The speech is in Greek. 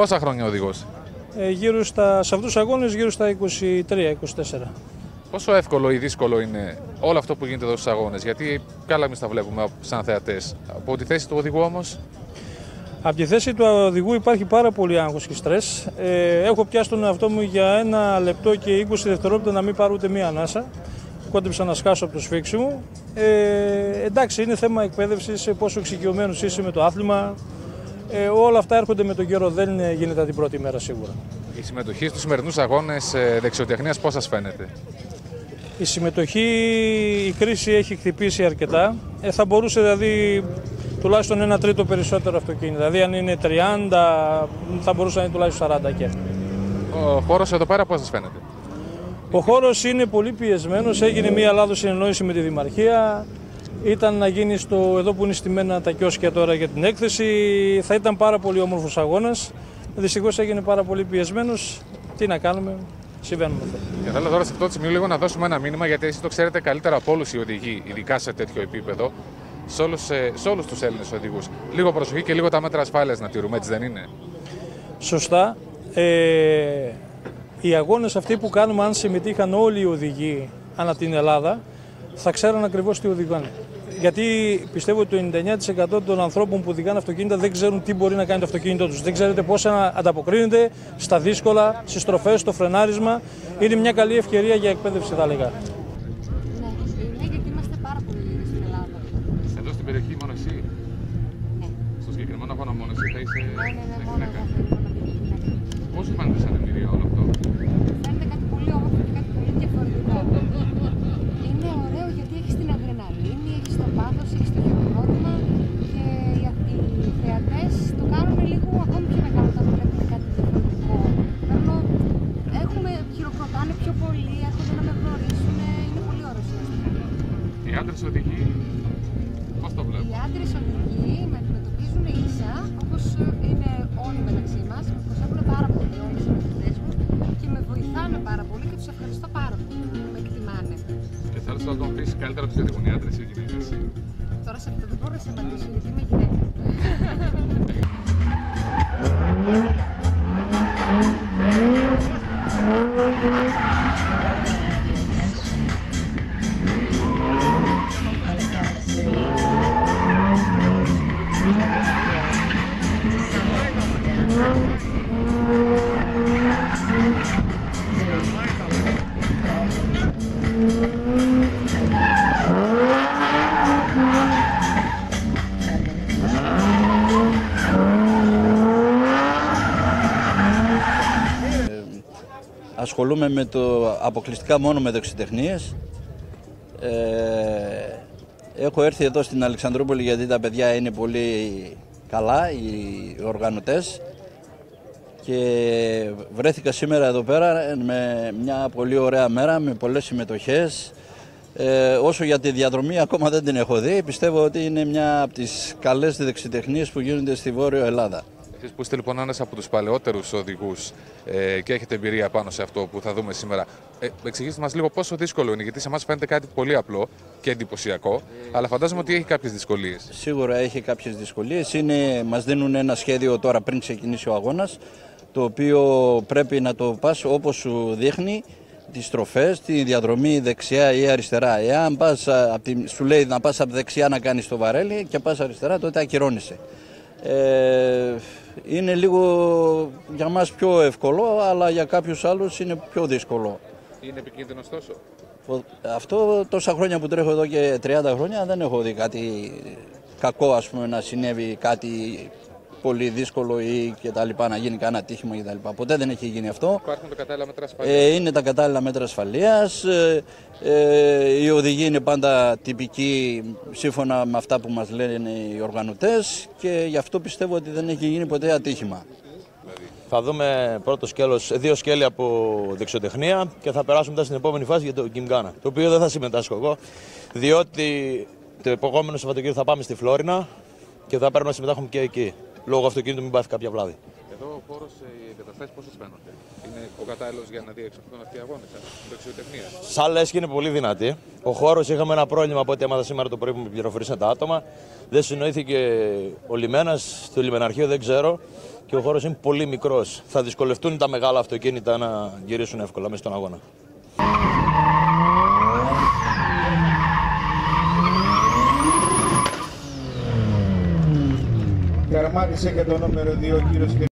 Πόσα χρόνια οδηγός? Σε αυτούς τους αγώνες γύρω στα 23-24. Πόσο εύκολο ή δύσκολο είναι όλο αυτό που γίνεται εδώ στους αγώνες? Γιατί καλά εμείς τα βλέπουμε σαν θεατές. Από τη θέση του οδηγού όμως. Από τη θέση του οδηγού υπάρχει πάρα πολύ άγχος και στρες. Έχω πιάσει τον εαυτό μου για 1 λεπτό και 20 δευτερόλεπτα να μην πάρω ούτε μία ανάσα. Κόντεψα να σκάσω από το σφίξι μου. Εντάξει, είναι θέμα εκπαίδευσης, πόσο εξοικειωμένος είσαι με το άθλημα. Όλα αυτά έρχονται με τον καιρό, δεν γίνεται την πρώτη μέρα σίγουρα. Η συμμετοχή στους σημερινούς αγώνες δεξιοτεχνίας πώς σας φαίνεται? Η συμμετοχή, η κρίση έχει χτυπήσει αρκετά. Θα μπορούσε δηλαδή τουλάχιστον 1/3 περισσότερο αυτοκίνητο. Δηλαδή αν είναι 30 θα μπορούσε να είναι τουλάχιστον 40 και. Ο χώρος εδώ πέρα πώς σας φαίνεται? Ο χώρος είναι πολύ πιεσμένος, έγινε μια λάθος συνεννόηση με τη Δημαρχία. Ήταν να γίνει εδώ που είναι στημένα τα κιόσκια τώρα για την έκθεση. Θα ήταν πάρα πολύ όμορφος αγώνας. Δυστυχώς έγινε πάρα πολύ πιεσμένος. Τι να κάνουμε, συμβαίνουν αυτά. Και θέλω τώρα σε αυτό το σημείο λίγο να δώσουμε ένα μήνυμα, γιατί εσείς το ξέρετε καλύτερα από όλους οι οδηγοί, ειδικά σε τέτοιο επίπεδο, σε όλους τους Έλληνες οδηγούς. Λίγο προσοχή και λίγο τα μέτρα ασφάλειας να τηρούμε, έτσι δεν είναι? Σωστά. Οι αγώνες αυτοί που κάνουμε, αν συμμετείχαν όλοι οι οδηγοί ανά την Ελλάδα, θα ξέραν ακριβώς τι οδηγάνε. Γιατί πιστεύω ότι το 99% των ανθρώπων που οδηγάνε αυτοκίνητα δεν ξέρουν τι μπορεί να κάνει το αυτοκίνητό τους. Δεν ξέρετε πώς ανταποκρίνεται στα δύσκολα, στις στροφές, στο φρενάρισμα. Είναι μια καλή ευκαιρία για εκπαίδευση, θα έλεγα. Ναι, γιατί είμαστε πάρα πολύ στην Ελλάδα. Εδώ στην περιοχή μόνο εσύ? Ναι. Στο συγκεκριμένο αγώνα μόνο εσύ θα είσαι? Ναι, μόνο εγώ. Πώς σου φαίνεται σαν εμπειρία όλο αυτό? Φαίνεται κάτι πολύ όμορφο και κάτι πολύ διαφορετικό. Είναι ωραίο γιατί έχεις την αδρεναλίνη, έχεις το πάθος, έχεις το χειροκρότημα και οι θεατές το κάνουν λίγο ακόμη πιο μεγάλο όταν βλέπουν κάτι διαφορετικό. Χειροκροτάνε πιο πολύ, έρχονται να με γνωρίσουν, είναι πολύ ωραίο. Οι άντρες οδηγοί πώς το βλέπουν? Οι άντρες οδηγοί με αντιμετωπίζουν ίσα, όπως είναι όλοι μεταξύ μας, με προσέχουν πάρα πολύ όλοι οι συμμετοχές μου και με βοηθάνε πάρα πολύ και τους ευχαριστώ πάρα πολύ, με εκτιμάνε. Και θέλεις να το πεις καλύτερα τους οδηγούν οι άντρες ή οι γυναίκες? Τώρα σε αυτό δεν μπορώ να σε απαντήσω γιατί είμαι γυναίκα. Ασχολούμαι αποκλειστικά μόνο με δεξιτεχνίες. Έχω έρθει εδώ στην Αλεξανδρούπολη γιατί τα παιδιά είναι πολύ καλά, οι οργανωτές, και βρέθηκα σήμερα εδώ πέρα με μια πολύ ωραία μέρα, με πολλές συμμετοχές. Όσο για τη διαδρομή ακόμα δεν την έχω δει, πιστεύω ότι είναι μια από τις καλές δεξιτεχνίες που γίνονται στη Βόρεια Ελλάδα. Εσείς που είστε λοιπόν ένας από τους παλαιότερους οδηγούς και έχετε εμπειρία πάνω σε αυτό που θα δούμε σήμερα, εξηγήστε μας λίγο πόσο δύσκολο είναι, γιατί σε εμάς φαίνεται κάτι πολύ απλό και εντυπωσιακό, αλλά φαντάζομαι ότι έχει κάποιες δυσκολίες. Σίγουρα έχει κάποιες δυσκολίες. Μας δίνουν ένα σχέδιο τώρα πριν ξεκινήσει ο αγώνας, το οποίο πρέπει να το πας όπως σου δείχνει τις στροφές, τη διαδρομή δεξιά ή αριστερά. Εάν σου λέει να πας από δεξιά να κάνεις το βαρέλι και πας αριστερά, τότε ακυρώνεσαι. Είναι λίγο για μας πιο εύκολο, αλλά για κάποιους άλλους είναι πιο δύσκολο. Είναι επικίνδυνο τόσο? Αυτό τόσα χρόνια που τρέχω εδώ και 30 χρόνια δεν έχω δει κάτι κακό, ας πούμε, να συνέβη κάτι πολύ δύσκολο ή και τα λοιπά, να γίνει κανένα ατύχημα και τα λοιπά. Ποτέ δεν έχει γίνει αυτό. Υπάρχουν τα κατάλληλα μέτρα ασφαλείας? Είναι τα κατάλληλα μέτρα ασφαλείας. Οι οδηγοί είναι πάντα τυπικοί σύμφωνα με αυτά που μας λένε οι οργανωτές και γι' αυτό πιστεύω ότι δεν έχει γίνει ποτέ ατύχημα. Θα δούμε πρώτο σκέλος, 2 σκέλη από δεξιοτεχνία και θα περάσουμε μετά στην επόμενη φάση για το Γκιμγκάνα, το οποίο δεν θα συμμετάσχω εγώ, διότι το επόμενο Σαββατοκύριακο θα πάμε στη Φλόρινα και θα πρέπει να συμμετάχουμε και εκεί. Λόγω αυτοκίνητου μην πάθει κάποια βλάβη. Εδώ ο χώρος, οι εγκαταστάσεις πώς σας φαίνονται? Είναι ο κατάλληλος για να διεξαχθούν αυτοί οι αγώνες, δεξιοτεχνία? Σαν λες και είναι πολύ δυνατή. Ο χώρος, είχαμε ένα πρόβλημα από ό,τι έμαθα σήμερα το πρωί που με πληροφορήσαν τα άτομα. Δεν συνοήθηκε ο λιμένας, στο λιμεναρχείο δεν ξέρω. Και ο χώρος είναι πολύ μικρός. Θα δυσκολευτούν τα μεγάλα αυτοκίνητα να γυρίσουν εύκολα μέσα στον αγώνα. Τερμάτισε και το νούμερο 2 κύριος